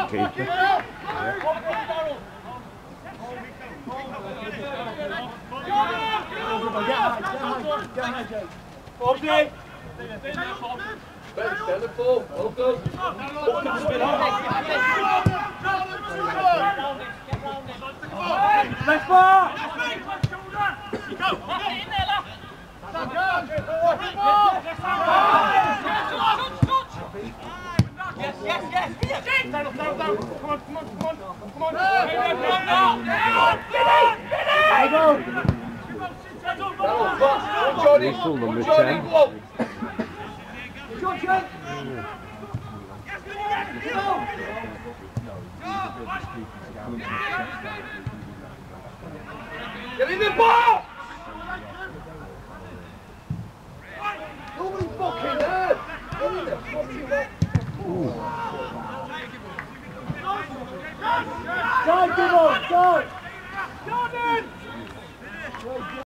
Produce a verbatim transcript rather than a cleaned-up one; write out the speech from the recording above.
keeper. Yeah. Well done. Left bar! Yes, yes, yes! Down, down, down! Come on, come on, come on! Come on! Get Whistle number ten. Get in the ball! Nobody fucking there! Get in the fucking ball! Go, give on, go!